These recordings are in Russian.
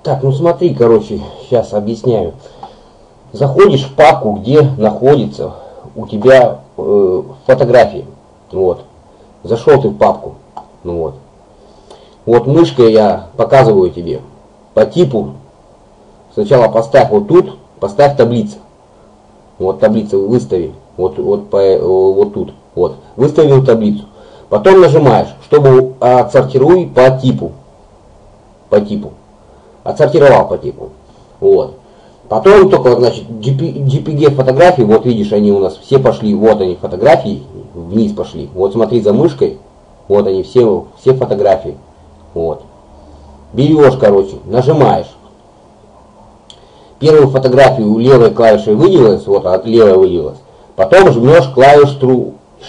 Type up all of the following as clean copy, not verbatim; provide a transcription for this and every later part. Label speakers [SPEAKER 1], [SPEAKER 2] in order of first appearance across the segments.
[SPEAKER 1] Так, ну смотри, короче, сейчас объясняю. Заходишь в папку, где находится у тебя фотографии. Вот. Зашел ты в папку. Ну вот. Вот мышкой я показываю тебе. По типу. Сначала поставь вот тут, поставь таблица. Вот таблица выстави. Вот тут. Вот. Выставил таблицу. Потом нажимаешь, чтобы отсортируй по типу. По типу. Отсортировал по типу. Вот. Потом только, значит, JPG фотографии, вот видишь, они у нас все пошли, вот они фотографии, вниз пошли. Вот смотри за мышкой, вот они все фотографии. Вот. Берешь, короче, нажимаешь. Первую фотографию левой клавишей выделилась, вот от левой выделилась. Потом жмешь клавишу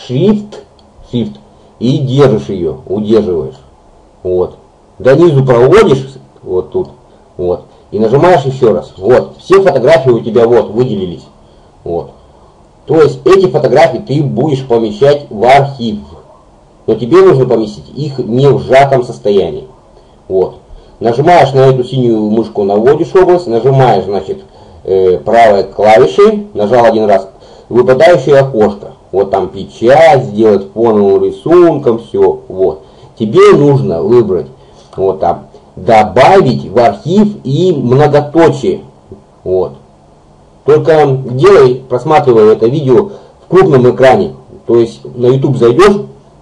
[SPEAKER 1] Shift и держишь ее, удерживаешь. Вот. До низу проводишь, вот тут, вот. И нажимаешь еще раз. Вот. Все фотографии у тебя вот выделились. Вот. То есть эти фотографии ты будешь помещать в архив. Но тебе нужно поместить их не в сжатом состоянии. Вот. Нажимаешь на эту синюю мышку, наводишь область, нажимаешь, значит, правой клавишей, нажал один раз, выпадающее окошко. Вот там печать, сделать фоновым рисунком, все. Вот. Тебе нужно выбрать вот там добавить в архив и многоточие. Вот. Только делай, просматривай это видео в крупном экране. То есть на YouTube зайдешь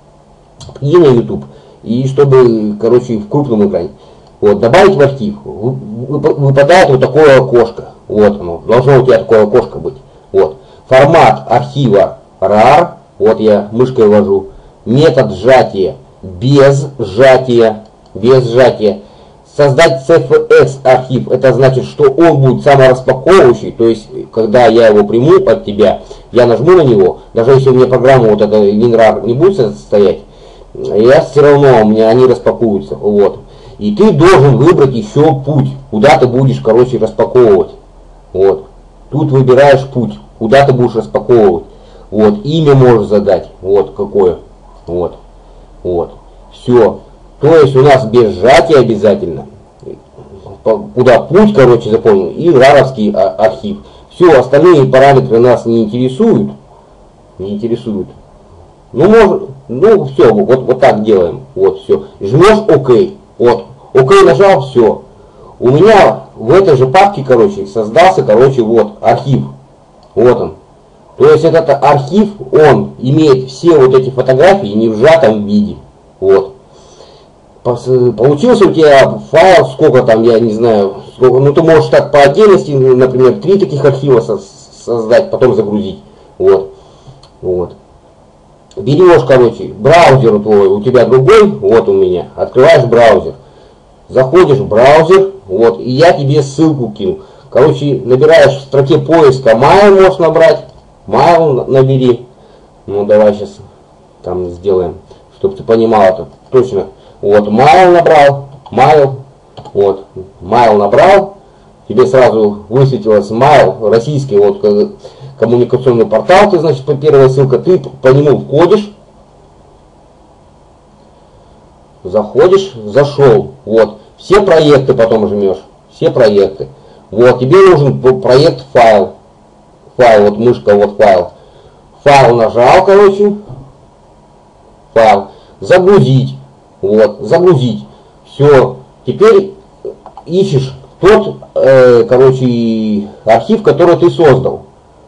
[SPEAKER 1] и на YouTube. И чтобы, короче, в крупном экране. Вот, добавить в архив. Выпадает вот такое окошко. Вот оно. Должно у тебя такое окошко быть. Вот. Формат архива RAR. Вот я мышкой ввожу. Метод сжатия без сжатия. Без сжатия. Создать CFS архив, это значит, что он будет самораспаковывающий, то есть, когда я его приму под тебя, я нажму на него, даже если у меня программа вот эта WinRAR не будет состоять, я все равно, у меня они распакуются, вот. И ты должен выбрать еще путь, куда ты будешь, короче, распаковывать, вот. Тут выбираешь путь, куда ты будешь распаковывать, вот, имя можешь задать, вот, какое, вот, все. То есть у нас без сжатия обязательно. Куда путь, короче, запомнил. И раровский архив. Все, остальные параметры нас не интересуют. Не интересуют. Ну все, вот так делаем. Вот, все. Жмешь ОК. Вот. ОК нажал, все. У меня в этой же папке, короче, создался, короче, вот архив. Вот он. То есть этот архив, он имеет все вот эти фотографии не в сжатом виде. Вот. Получился у тебя файл, сколько там, я не знаю, сколько, ну ты можешь так по отдельности, например, 3 таких архива создать, потом загрузить. Вот. Вот. Берешь, короче, браузер твой, у тебя другой, вот у меня, открываешь браузер. Заходишь в браузер, вот, и я тебе ссылку кину. Короче, набираешь в строке поиска mail, можешь набрать, mail набери. Ну давай сейчас там сделаем, чтобы ты понимал это точно. Вот, mail набрал, mail, вот, mail набрал, тебе сразу высветилось mail, российский вот коммуникационный портал, ты, значит, первая ссылка, ты по нему входишь, заходишь, зашел, вот, все проекты потом жмешь, все проекты, вот, тебе нужен проект файл, вот мышка, вот файл нажал, короче, файл, загрузить. Вот, загрузить. Все. Теперь ищешь тот, короче, архив, который ты создал.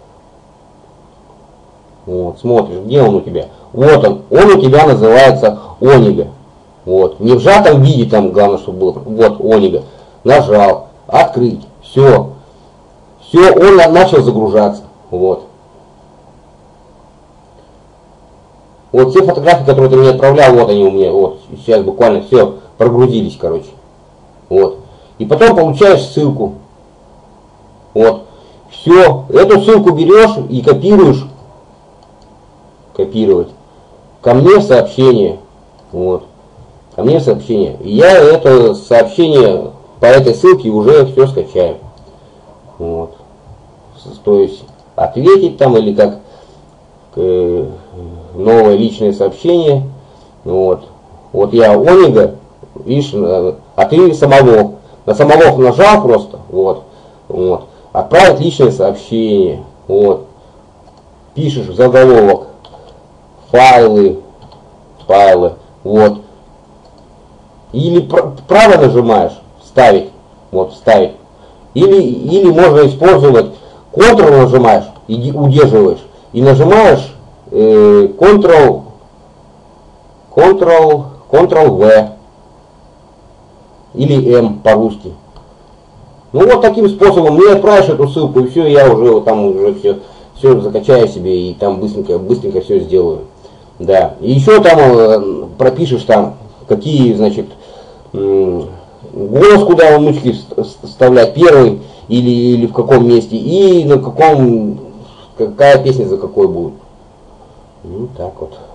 [SPEAKER 1] Вот, смотришь, где он у тебя. Вот он у тебя называется Онига. Вот. Не в сжатом виде там, главное, чтобы было. Вот, Онига. Нажал. Открыть. Все. Все, он начал загружаться. Вот. Вот все фотографии, которые ты мне отправлял, вот они у меня, вот, сейчас буквально все прогрузились, короче. Вот. И потом получаешь ссылку. Вот. Все. Эту ссылку берешь и копируешь. Копировать. Ко мне в сообщение. Вот. Ко мне в сообщение. И я это сообщение по этой ссылке уже все скачаю. Вот. То есть ответить там или как новое личное сообщение. Вот. Вот я Онига, видишь, а ты самого. На самолог нажал просто, вот, отправить личное сообщение, вот, пишешь в заголовок, файлы, вот, или право нажимаешь, вставить, вот, вставить, или можно использовать, Ctrl нажимаешь и удерживаешь, и нажимаешь Ctrl-V или M по-русски. Ну вот таким способом мне отправишь эту ссылку, и все, я уже вот там уже все закачаю себе и там быстренько все сделаю. Да. И еще там пропишешь там, какие, значит, голос, куда внучки вставлять, первый или в каком месте, и на какая песня за какой будет. Ну так вот.